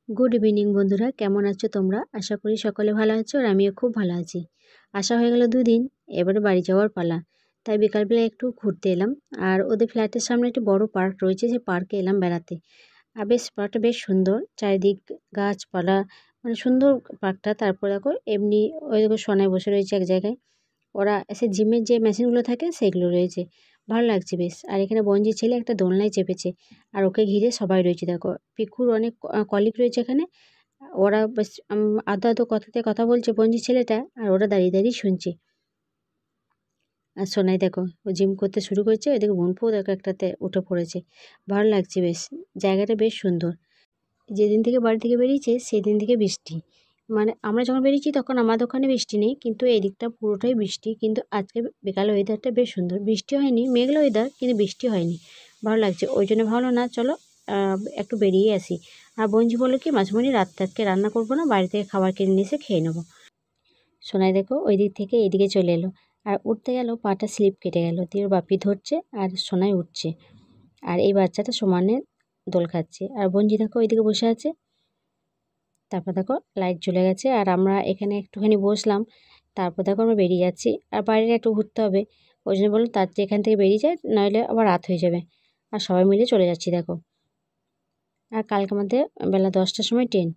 Good evening বন্ধুরা, কেমন আছো তোমরা? আশা করি সকলে ভালো আছো আর আমিও খুব ভালো আছি। আসা হয়ে গেল দুদিন, এবারে বাড়ি যাওয়ার পালা। তাই বিকালবেলা একটু ঘুরতে এলাম। আর ওদের ফ্ল্যাটের সামনে একটি বড় পার্ক রয়েছে, সেই পার্কে এলাম বেড়াতে। আর পার্কটা বেশ সুন্দর, চারিদিক গাছপালা, মানে সুন্দর পার্কটা। তারপর দেখো এমনি ওই দেখো সোনায় বসে রয়েছে এক জায়গায়। ওরা সে জিমের যে মেশিনগুলো থাকে সেগুলো রয়েছে, ভালো লাগছে বেশ। আর এখানে বঞ্জি ছেলে একটা দোলনায় চেপেছে, আর ওকে ঘিরে সবাই রয়েছে দেখো। পিকুর অনেক কলিগ রয়েছে এখানে। ওরা বেশ আধো আধো কথাতে কথা বলছে বঞ্জি ছেলেটা, আর ওরা দাঁড়িয়ে দাঁড়িয়ে শুনছে। আর সোনাই দেখো ও জিম করতে শুরু করেছে, এদিকে বোনপুও দেখো একটাতে উঠে পড়েছে। ভালো লাগছে বেশ, জায়গাটা বেশ সুন্দর। যেদিন থেকে বাড়ি থেকে বেরিয়েছে সেদিন থেকে বৃষ্টি, মানে আমরা যখন বেরিয়েছি তখন আমাদের ওখানে বৃষ্টি নেই, কিন্তু এদিকটা পুরোটাই বৃষ্টি। কিন্তু আজকে বিকাল ওয়েদারটা বেশ সুন্দর, বৃষ্টি হয়নি, মেঘলা ওয়েদার, কিন্তু বৃষ্টি হয়নি। ভালো লাগছে, ওই জন্য ভালো না, চলো একটু বেরিয়ে আসি। আর বঞ্জি বললো কি মাঝমানি রাতকে রান্না করবো না, বাড়ি থেকে খাবার কিনে নিয়ে এসে খেয়ে নেবো। সোনাই দেখো ওই দিক থেকে এদিকে চলে এলো, আর উঠতে গেল পাটা স্লিপ কেটে গেল, দিয়ে ওর বাপি ধরছে আর সোনাই উঠছে। আর এই বাচ্চাটা সমানে দোল খাচ্ছে, আর বঞ্জি দেখো ওইদিকে বসে আছে। তারপর দেখো লাইট জ্বলে গেছে, আর আমরা এখানে একটুখানি বসলাম। তারপর দেখো আমরা বেরিয়ে যাচ্ছি, আর বাইরে একটু ঘুরতে হবে। ওই জন্য বললো তার যে এখান থেকে বেরিয়ে যায়, নইলে আবার রাত হয়ে যাবে। আর সবাই মিলে চলে যাচ্ছি দেখো। আর কালকে আমাদের বেলা 10টার সময় ট্রেন।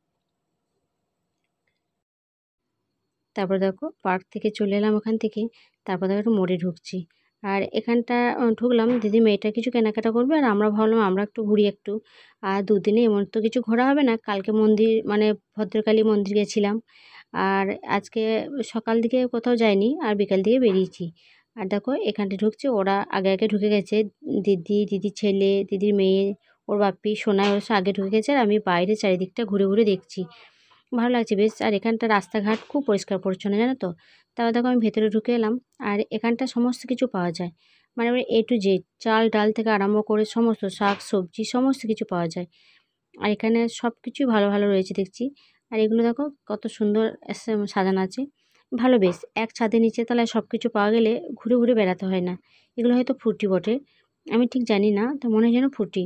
তারপর দেখো পার্ক থেকে চলে এলাম ওখান থেকে। তারপর দেখো একটু মোড়ে ঢুকছি। আর এখানটা ঢুকলাম, দিদি মেয়েটা কিছু কেনাকাটা করবে, আর আমরা ভাবলাম আমরা একটু ঘুরি একটু। আর দুদিনে এমন তো কিছু ঘোরা হবে না, কালকে মন্দির মানে ভদ্রকালী মন্দির গেছিলাম। আর আজকে সকাল দিকে কোথাও যাইনি, আর বিকাল দিকে বেরিয়েছি। আর দেখো এখানটা ঢুকছে, ওরা আগে আগে ঢুকে গেছে। দিদির ছেলে, দিদির মেয়ে, ওর বাপ্পি সোনায় ওর আগে ঢুকে গেছে, আর আমি বাইরে চারিদিকটা ঘুরে ঘুরে দেখছি। ভালো লাগছে বেশ। আর এখানটা রাস্তাঘাট খুব পরিষ্কার পরিচ্ছন্ন, জানো তো। তারপর দেখো আমি ভেতরে ঢুকে এলাম। আর এখানটা সমস্ত কিছু পাওয়া যায়, মানে এ টু জেড, চাল ডাল থেকে আরম্ভ করে সমস্ত শাক সবজি সমস্ত কিছু পাওয়া যায়। আর এখানে সব কিছুই ভালো ভালো রয়েছে দেখছি। আর এগুলো দেখো কত সুন্দর সাজানো আছে, ভালো বেশ। এক ছাদের নিচে তলায় সব কিছু পাওয়া গেলে ঘুরে ঘুরে বেড়াতে হয় না। এগুলো হয়তো ফ্রুটি বটে, আমি ঠিক জানি না, তো মনে হয় যেন ফ্রুটি।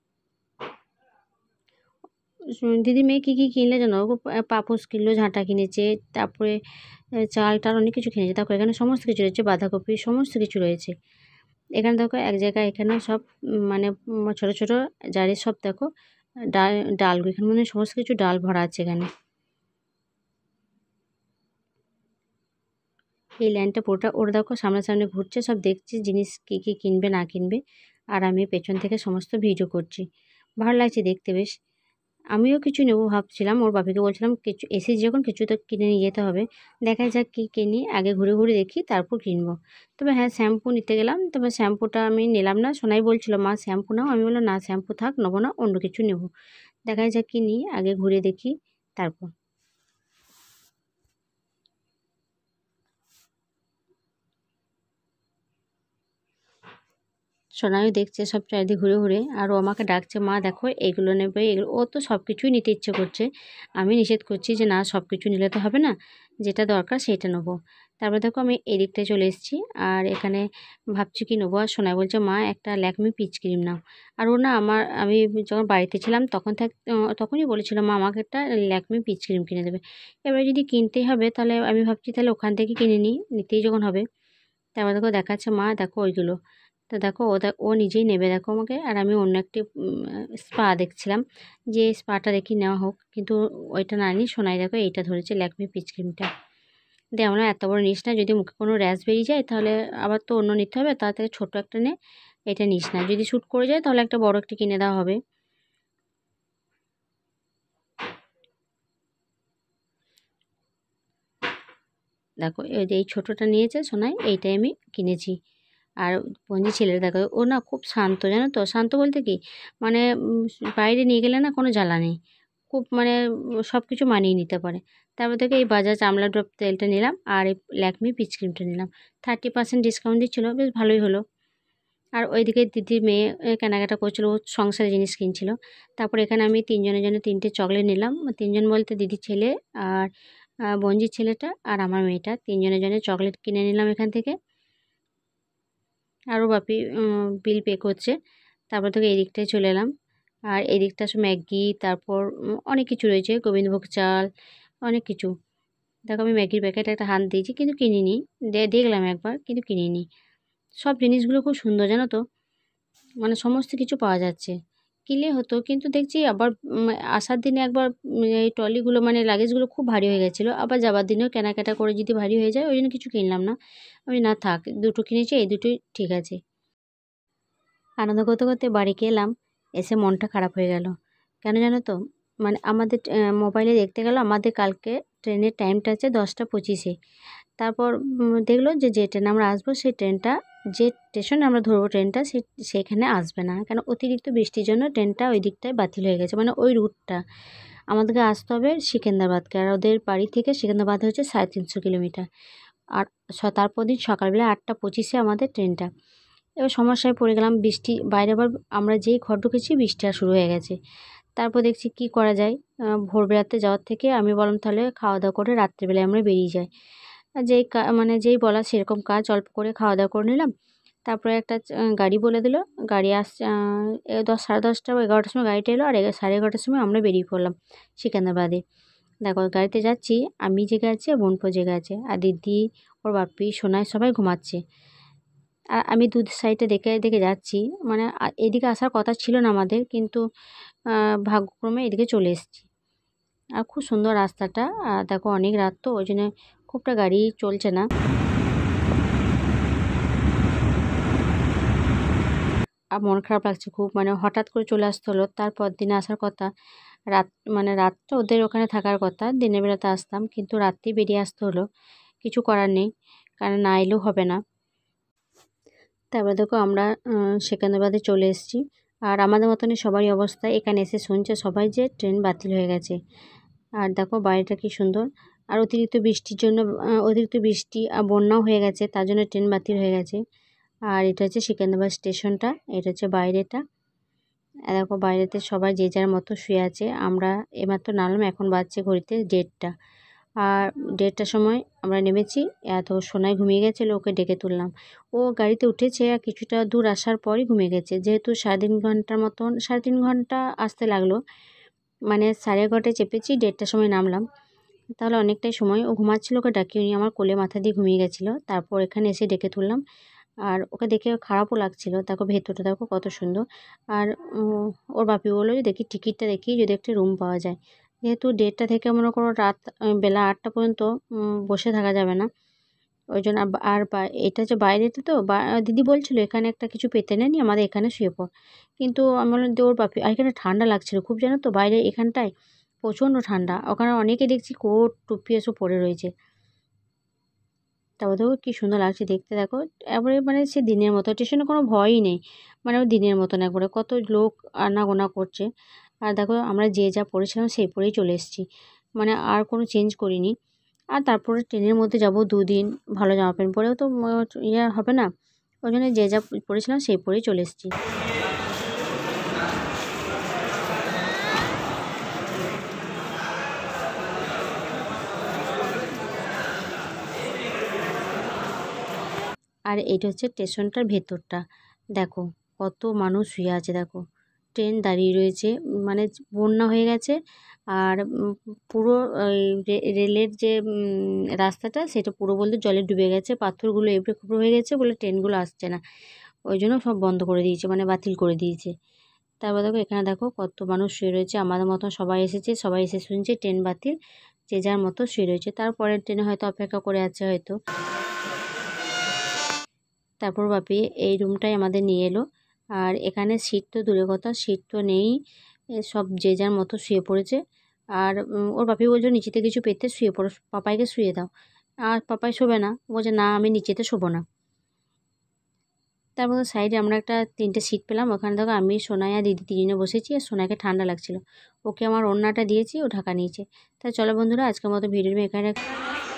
দিদির মেয়ে কী কী কিনলে জানো, ও পাপোশ কিনলো, ঝাঁটা কিনেছে, তারপরে চাল টাল অনেক কিছু কিনেছে। দেখো এখানে সমস্ত কিছু রয়েছে, বাঁধাকপি সমস্ত কিছু রয়েছে। এখানে দেখো এক জায়গায় এখানে সব মানে ছোটো ছোটো জারে সব দেখো ডাল, এখানে মানে সমস্ত কিছু ডাল ভরা আছে এখানে। এই লাইনটা পুরোটা ওরা দেখো সামনাসামনি ঘুরছে, সব দেখছে জিনিস কী কী কিনবে না কিনবে। আর আমি পেছন থেকে সমস্ত ভিডিও করছি, ভালো লাগছে দেখতে বেশ। আমিও কিছু নেবো ভাবছিলাম, ওর বাপিকে বলছিলাম কিছু এসেছি যখন কিছু তো কিনে নিয়ে যেতে হবে। দেখা যাক কী কিনি, আগে ঘুরে ঘুরে দেখি তারপর কিনবো। তবে হ্যাঁ, শ্যাম্পু নিতে গেলাম, তবে শ্যাম্পুটা আমি নিলাম না। সোনাই বলছিল মা শ্যাম্পু নাও, আমি বললাম না শ্যাম্পু থাক, নেবো না, অন্য কিছু নেবো। দেখা যাক কী নিই, আগে ঘুরে দেখি তারপর। সোনাইও দেখছে সব চারিদিকে ঘুরে ঘুরে, আর ও আমাকে ডাকছে মা দেখো এগুলো নেবে এগুলো, ও তো সব কিছুই নিতে ইচ্ছে করছে। আমি নিষেধ করছি যে না সব কিছু নিলে তো হবে না, যেটা দরকার সেটা নেবো। তারপর দেখো আমি এই দিকটায় চলে এসেছি, আর এখানে ভাবছি কি নেবো। আর সোনাই বলছে মা একটা ল্যাকমি পিচ ক্রিম নাও। আর ও না আমি যখন বাড়িতে ছিলাম তখনই বলেছিল মা আমাকে একটা ল্যাকমি পিচ ক্রিম কিনে দেবে। এবারে যদি কিনতেই হবে তাহলে আমি ভাবছি তাহলে ওখান থেকে কিনে নিই, নিতেই যখন হবে। তারপর দেখো দেখাচ্ছে মা দেখো ওইগুলো। তো দেখো ও নিজেই নেবে দেখো আমাকে, আর আমি অন্য একটি স্পা দেখছিলাম, যে স্পাটা দেখি নেওয়া হোক, কিন্তু ওইটা না নিই। সোনাই দেখো এইটা ধরেছে ল্যাকমি পিচ ক্রিমটা। দিয়ে আমরা এত বড় নিস না, যদি মুখে কোনো র্যাশ বেরিয়ে যায় তাহলে আবার তো অন্য নিতে হবে, তার থেকে ছোটো একটা নে, এটা নিস না, যদি শ্যুট করে যায় তাহলে একটা বড় একটা কিনে দেওয়া হবে। দেখো এই যে এই ছোটোটা নিয়েছে সোনাই, এইটাই আমি কিনেছি। আর বঞ্জি ছেলের দেখো ও না খুব শান্ত, জানো তো। শান্ত বলতে কি, মানে বাইরে নিয়ে গেলে না কোনো জ্বালা নেই, খুব মানে সব কিছু মানিয়ে নিতে পারে। তারপর থেকে এই বাজাজ আমলা ড্রপ তেলটা নিলাম, আর এই ল্যাকমি পিচ ক্রিমটা নিলাম। 30% ডিসকাউন্ট দিচ্ছিলো, বেশ ভালোই হলো। আর ওইদিকে দিদির মেয়ে কেনাকাটা করছিলো, ও সংসারের জিনিস কিনছিল। তারপর এখানে আমি তিনজনের জন্য 3টে চকলেট নিলাম। তিনজন বলতে দিদির ছেলে, আর বঞ্জির ছেলেটা, আর আমার মেয়েটা, তিনজনের জন্য চকলেট কিনে নিলাম এখান থেকে। আরও বাপি বিল পে করছে। তারপর থেকে এই দিকটায় চলে এলাম। আর এই দিকটা আছে ম্যাগি, তারপর অনেক কিছু রয়েছে, গোবিন্দভোগ চাল, অনেক কিছু। দেখো আমি ম্যাগির প্যাকেট একটা হাত দিয়েছি, কিন্তু কিনিনি, দেখলাম একবার, কিন্তু কিনিনি। সব জিনিসগুলো খুব সুন্দর জানো তো, মানে সমস্ত কিছু পাওয়া যাচ্ছে। কিনলে হতো, কিন্তু দেখছি আবার আসার দিনে একবার এই ট্রলিগুলো মানে লাগেজগুলো খুব ভারী হয়ে গেছিলো, আবার যাবার দিনেও কেনাকাটা করে যদি ভারী হয়ে যায়, ওই জন্য কিছু কিনলাম না। আমি না থাক, দুটো কিনেছি, এই দুটোই ঠিক আছে। আনন্দ করতে করতে বাড়িতে এলাম, এসে মনটা খারাপ হয়ে গেল। কেন জানো তো, মানে আমাদের মোবাইলে দেখতে গেল আমাদের কালকে ট্রেনের টাইমটা আছে 10টা 25-এ। তারপর দেখলো যে ট্রেনে আমরা আসবো, সেই ট্রেনটা যে স্টেশনে আমরা ধরবো ট্রেনটা সেখানে আসবে না, কেন অতিরিক্ত বৃষ্টির জন্য ট্রেনটা ওই দিকটায় বাতিল হয়ে গেছে, মানে ওই রুটটা। আমাদেরকে আসতে হবে সিকেন্দ্রাবাদকে, আর ওদের বাড়ি থেকে সিকেন্দ্রাবাদ হচ্ছে 350 কিলোমিটার। আর তারপর দিন সকালবেলা 8টা 25-এ আমাদের ট্রেনটা। এবার সমস্যায় পড়ে গেলাম, বৃষ্টি বাইরে, আবার আমরা যেই ঘর ঢুকেছি বৃষ্টি আর শুরু হয়ে গেছে। তারপর দেখছি কি করা যায়, ভোরবেলাতে যাওয়ার থেকে আমি বললাম তাহলে খাওয়া দাওয়া করে রাত্রিবেলায় আমরা বেরিয়ে যাই। আর মানে যেই বলা সেরকম কাজ, অল্প করে খাওয়া দাওয়া করে নিলাম। তারপরে একটা গাড়ি বলে দিল, গাড়ি আসছে 10, সাড়ে 10টা বা 11টার সময় গাড়িটা এলো, আর 11:30টার সময় আমরা বেরিয়ে পড়লাম সিকান্দ্রাবাদে। দেখো গাড়িতে যাচ্ছি, আমি জেগে আছি আর বোনপো জেগে আছে, আর দিদি, ওর বাপি, সোনাই সবাই ঘুমাচ্ছে। আর আমি দু সাইডে দেখে দেখে যাচ্ছি, মানে এদিকে আসার কথা ছিল না আমাদের, কিন্তু ভাগ্যক্রমে এদিকে চলে এসেছি। আর খুব সুন্দর রাস্তাটা, আর দেখো অনেক রাত তো, ওই জন্য খুবটা গাড়ি চলছে না। আর মন খারাপ লাগছে খুব, মানে হঠাৎ করে চলে আসতে হলো, তারপর দিনে আসার কথা। রাত মানে রাতটা ওদের ওখানে থাকার কথা, দিনের বেলাতে আসতাম, কিন্তু রাত্রেই বেরিয়ে আসতে হলো। কিছু করার নেই, কারণ না এলেও হবে না। তারপরে দেখো আমরা সেকেন্দ্রাবাদে চলে এসেছি। আর আমাদের মতনই সবারই অবস্থা, এখানে এসে শুনছে সবাই যে ট্রেন বাতিল হয়ে গেছে। আর দেখো বাড়িটা কি সুন্দর। আর অতিরিক্ত বৃষ্টির জন্য অতিরিক্ত বৃষ্টি আর বন্যাও হয়ে গেছে, তার জন্য ট্রেন বাতিল হয়ে গেছে। আর এটা হচ্ছে সিকান্দ্রাবাদ স্টেশনটা, এটা হচ্ছে বাইরেটা। আর দেখো বাইরেতে সবাই যে যার মতো শুয়ে আছে। আমরা এইমাত্র নামলাম, এখন বাজছে ঘড়িতে 1:30। আর 1:30টার সময় আমরা নেমেছি। এত সোনায় ঘুমিয়ে গেছিলো, ওকে ডেকে তুললাম। ও গাড়িতে উঠেছে, আর কিছুটা দূর আসার পরই ঘুমিয়ে গেছে, যেহেতু 3.5 ঘন্টার মতন, 3.5 ঘন্টা আসতে লাগলো। মানে 11:30টায় চেপেছি, 1:30টার সময় নামলাম, তাহলে অনেকটাই সময়। ও ঘুমাচ্ছিল, ওকে ডাকিয়ে নিয়ে আমার কোলে মাথা দিয়ে ঘুমিয়ে গেছিলো। তারপর এখানে এসে ডেকে তুললাম। আর ওকে দেখে খারাপও লাগছিল, দেখো ভেতরটা দেখো কত সুন্দর। আর ওর বাপি বললো যে দেখি টিকিটটা দেখি যদি একটা রুম পাওয়া যায়, যেহেতু 1:30টা থেকে মনে করো রাত বেলা 8টা পর্যন্ত বসে থাকা যাবে না। ওই জন্য আর এটা হচ্ছে বাইরেতে তো, দিদি বলছিল এখানে একটা কিছু পেতে নেই, আমাদের এখানে শুয়ে পড়। কিন্তু আমি বললাম যে ওর বাপি, আর এখানে ঠান্ডা লাগছিল খুব জানো তো, বাইরে এখানটায় প্রচণ্ড ঠান্ডা, ওখানে অনেকে দেখছি কোট টুপি এসব পরে রয়েছে। তারপর দেখো কী সুন্দর লাগছে দেখতে, দেখো একবারে মানে সে দিনের মতো, স্টেশনে কোনো ভয়ই নেই, মানে দিনের মতন একবারে, কত লোক আনাগোনা করছে। আর দেখো আমরা যে যা পরেছিলাম সেই পরেই চলে এসেছি, মানে আর কোনো চেঞ্জ করিনি। আর তারপরে ট্রেনের মধ্যে যাব 2 দিন, ভালো জামা প্যান্ট পরেও তো ইয়ে হবে না, ওই জন্য যে যা পরেছিলাম সেই পরেই চলে এসেছি। আর এইটা হচ্ছে স্টেশনটার ভেতরটা, দেখো কত মানুষ শুয়ে আছে, দেখো ট্রেন দাঁড়িয়ে রয়েছে, মানে বন্যা হয়ে গেছে। আর পুরো রেলের যে রাস্তাটা সেটা পুরো বলতে জলে ডুবে গেছে, পাথরগুলো এবড়ো খেবড়ো হয়ে গেছে বলে ট্রেনগুলো আসছে না, ওই জন্য সব বন্ধ করে দিয়েছে, মানে বাতিল করে দিয়েছে। তারপর দেখো এখানে দেখো কত মানুষ শুয়ে রয়েছে, আমাদের মতো সবাই এসেছে, সবাই এসে শুনছে ট্রেন বাতিল, যে যার মতো শুয়ে রয়েছে, তারপরের ট্রেনে হয়তো অপেক্ষা করে আছে হয়তো। তারপর বাপি এই রুমটাই আমাদের নিয়ে এলো। আর এখানে সিট তো দূরের কথা, সিট তো নেই, সব যে যার মতো শুয়ে পড়েছে। আর ওর বাপি বলছে নিচেতে কিছু পেতে শুয়ে পড়ো, পাপাইকে শুয়ে দাও। আর পাপাই শোবে না, বলছে না আমি নিচেতে শোবো না। তারপর সাইডে আমরা একটা 3টে সিট পেলাম, ওখানে দেখো আমি, সোনাই আর দিদি 3জনে বসেছি। আর সোনাইকে ঠান্ডা লাগছিল, ওকে আমার ওড়নাটা দিয়েছি, ও ঢাকা নিয়েছে। তাই চলো বন্ধুরা, আজকের মতো ভিডিওটা এখানে